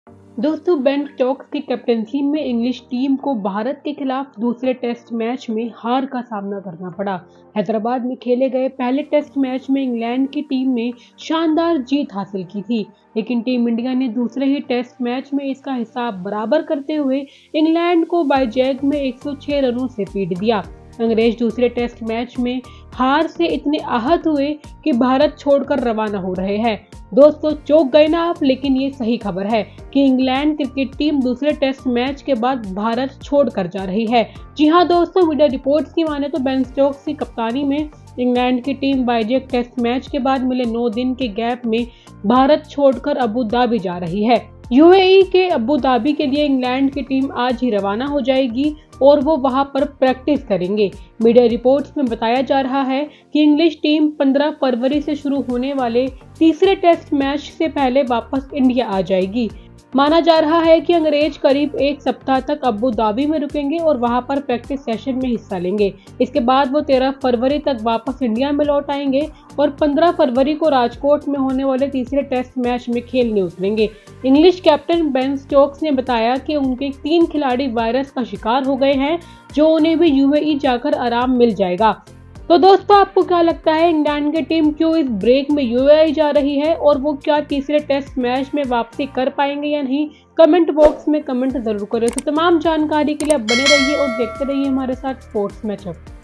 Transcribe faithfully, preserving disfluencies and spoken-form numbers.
दोस्तों, Ben Stokes की captaincy में इंग्लिश टीम को भारत के खिलाफ दूसरे टेस्ट मैच में हार का सामना करना पड़ा। हैदराबाद में खेले गए पहले टेस्ट मैच में इंग्लैंड की टीम ने शानदार जीत हासिल की थी, लेकिन टीम इंडिया ने दूसरे ही टेस्ट मैच में इसका हिसाब बराबर करते हुए इंग्लैंड को बाईजैग में एक सौ छह रनों से पीट दिया। अंग्रेज दूसरे टेस्ट मैच में हार से इतने आहत हुए कि भारत छोड़कर रवाना हो रहे हैं। दोस्तों, चौंक गए ना आप, लेकिन ये सही खबर है कि इंग्लैंड क्रिकेट टीम दूसरे टेस्ट मैच के बाद भारत छोड़कर जा रही है। जी हां दोस्तों, मीडिया रिपोर्ट्स की माने तो बेन स्टोक्स की कप्तानी में इंग्लैंड की टीम बाईजैग टेस्ट मैच के बाद मिले नौ दिन के गैप में भारत छोड़कर अबू धाबी जा रही है। यूएई के अबू धाबी के लिए इंग्लैंड की टीम आज ही रवाना हो जाएगी और वो वहां पर प्रैक्टिस करेंगे। मीडिया रिपोर्ट्स में बताया जा रहा है कि इंग्लिश टीम पंद्रह फरवरी से शुरू होने वाले तीसरे टेस्ट मैच से पहले वापस इंडिया आ जाएगी। माना जा रहा है कि अंग्रेज करीब एक सप्ताह तक अबू धाबी में रुकेंगे और वहां पर प्रैक्टिस सेशन में हिस्सा लेंगे। इसके बाद वो तेरह फरवरी तक वापस इंडिया में लौट आएंगे और पंद्रह फरवरी को राजकोट में होने वाले तीसरे टेस्ट मैच में खेलने उतरेंगे। इंग्लिश कैप्टन बेन स्टोक्स ने बताया कि उनके तीन खिलाड़ी वायरस का शिकार हो गए हैं, जो उन्हें भी यूएई जाकर आराम मिल जाएगा। तो दोस्तों, आपको क्या लगता है, इंग्लैंड की टीम क्यों इस ब्रेक में यूएई जा रही है और वो क्या तीसरे टेस्ट मैच में वापसी कर पाएंगे या नहीं? कमेंट बॉक्स में कमेंट जरूर करें। तो तमाम जानकारी के लिए आप बने रहिए और देखते रहिए हमारे साथ स्पोर्ट्स मैचअप।